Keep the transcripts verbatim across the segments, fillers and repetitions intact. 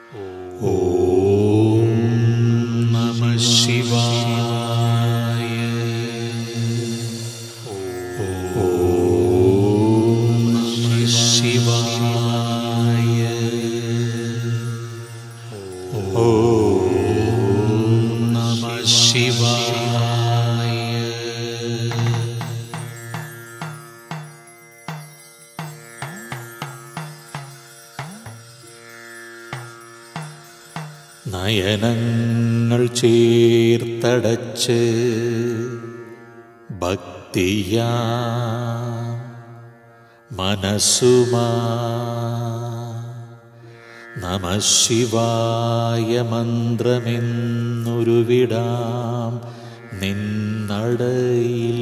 ഓം നമഃ ശിവായ. ഓം നമഃ ശിവായ. ഓം നമഃ ശിവായ. നയനങ്ങൾ ചേർത്തടച്ച് ഭക്തിയാ മനസ്സുമാ നമഃ ശിവായ മന്ത്രമെന്നൊരുവിടാം നിന്നടയിൽ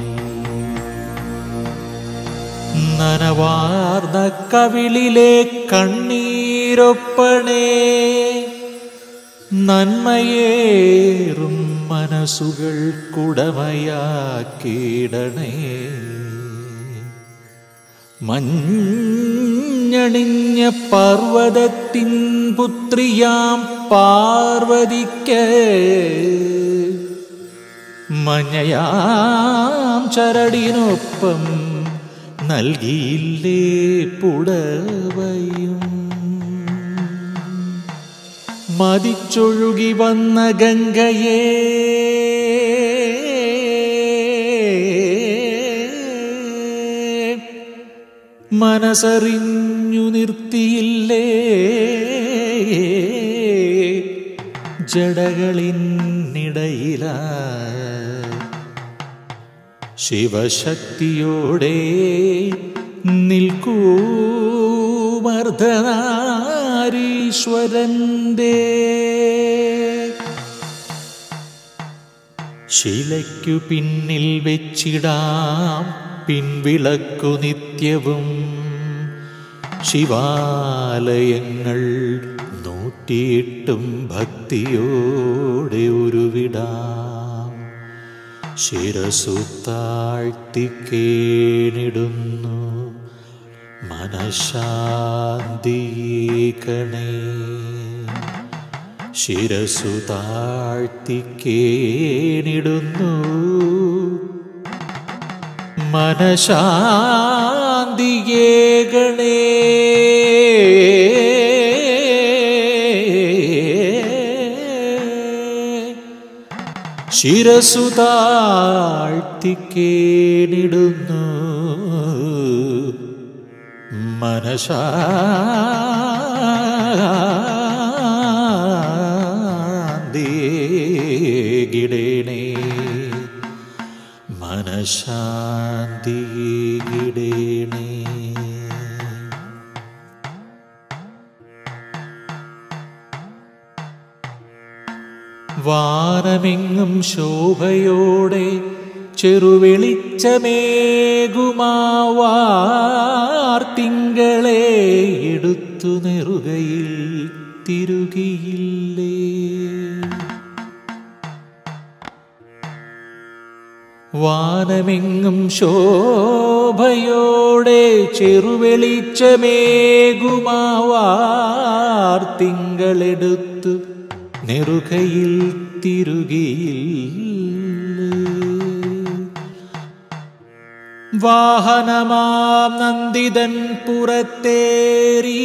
നനവാർന്ന കവിളിലെ കണ്ണീരൊപ്പണേ നന്മയേറും മനസ്സുകൾക്കുടമയാക്കിയിടണേ. മഞ്ഞണിഞ്ഞ പർവ്വതത്തിൻ പുത്രിയാം പാർവതിക്ക് മഞ്ഞയാം ചരടിനൊപ്പം നൽകിയില്ലേ പുടവയും. മതിച്ചൊഴുകി വന്ന ഗംഗയെ മനസ്സറിഞ്ഞു നിർത്തിയില്ലേ ജടകളിനിടയില ശിവശക്തിയോടെ നിൽക്കൂ മർദ്ദനാരീശ്വരന്റെ. ശിലയ്ക്കു പിന്നിൽ വെച്ചിടാം പിൻവിളക്കു നിത്യവും ശിവാലയങ്ങൾ നൂറ്റിയിട്ടും ഭക്തിയോടെ ഉരുവിടാം. ശിരസു താഴ്ത്തിക്കേണിടുന്നു മനഃശാന്തിയേകണേ. ശിരസു താഴ്ത്തിക്കേണിടുന്നു മനഃശാന്തിയേകണേ. ശിരസു താഴ്ത്തിക്കേണിടുന്നു മനഃശാന്തിയേകിടേണേ. മനഃശാന്തിയേകിടേണേ. വാനമെങ്ങും ശോഭയോടെ ചെറുവെളിച്ചമേകുമാവാർത്തിങ്കളെ എടുത്തു നെറുകയിൽ തിരുകിയില്ലേ. വാനമെങ്ങും ശോഭയോടെ ചെറുവെളിച്ചമേകുമാവാർത്തിങ്കളെടുത്തു നെറുകയിൽ തിരുകിയില്ലേ. വാഹനമാം നന്ദിതൻ പുറത്തേറി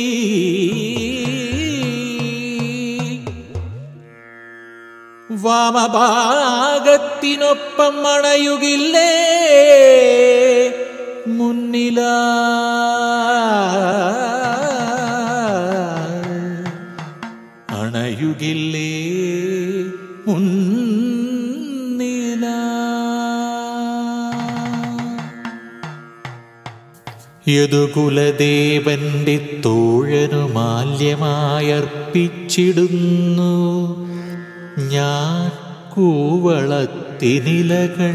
വാമഭാഗത്തിനൊപ്പം അണയുകില്ലേ മുന്നില അണയുകില്ലേ മുന്നില. യദുകുലദേവന്റെ തോഴനു മാല്യമായർപ്പിച്ചിടുന്നു ഞാൻ കൂവളത്തിനിലകൾ.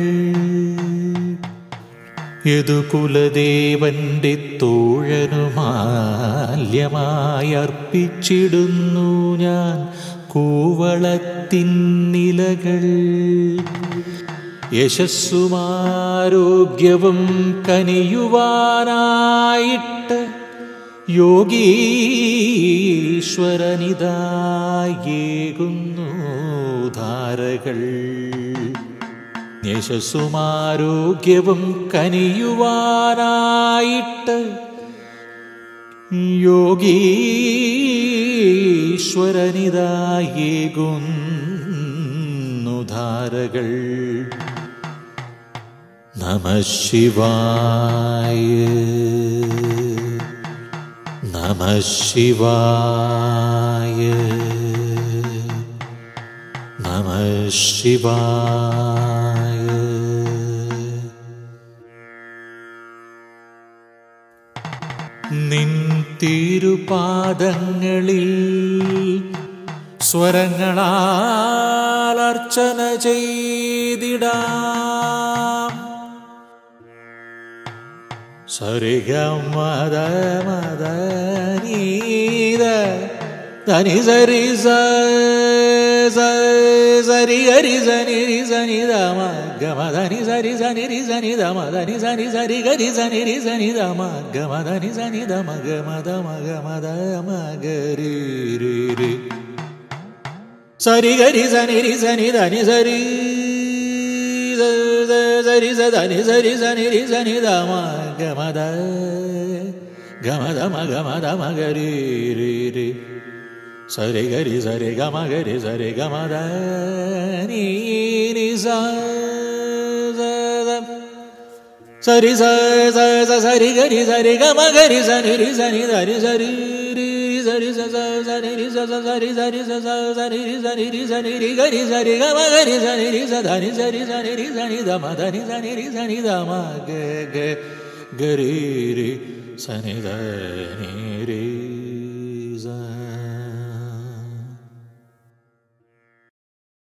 യദുകുലദേവന്റെ തോഴനു മാല്യമായർപ്പിച്ചിടുന്നു ഞാൻ കൂവളത്തിനിലകൾ. യശസ്സുമാരോഗ്യവും കനിയുവാനായിട്ട് യോഗീശ്വരനിതായേകുന്നു ധാരകൾ യശസ്സുമാരോഗ്യവും കനിയുവാനായിട്ട് യോഗീശ്വരനിതായേകുന്നു ധാരകൾ. നമഃ ശിവായ നമഃ ശിവായ നമഃ ശിവായ. നിൻ തിരുപാദങ്ങളിൽ സ്വരങ്ങളാൽ അർച്ചന ചെയ്തിടാം. സരിഗമദ മദ നീദ ധനി സരി സരി ഗരി സനി രി സനി ദമ ഗമ ധനി സരി സനി രി സനി ദമ ധനി സനി സരി ഗരി സനി രി സനി ദമ ഗമ ധനി സനി ദമ ഗമ ദമ ഗമ ദമ ഗരി രി രി സരി ഗരി സനി രി സനി ധനി സരി സരി സനി സരി സനി രി സനി ദമ ഗമ ദ ഗമ ദമ ഗമ ദമ ഗരി രി രി സരി ഗരി സരി ഗമ ഗരി സരി ഗമ ദ നീ രി സ സരി സ സരി ഗരി സരി ഗമ ഗരി സനി രി സനി ധരി സരി രി സരി സ സനി രി സ സരി സരി സ സനി രി സനി രി സനി രി ഗരി സരി ഗമ ഗരി സനി രി സ ധനി സരി സനി രി സനി ദമ ധനി സനി രി സനി ദമ ഗ ഗ ഗരി രി സനി ധനി രി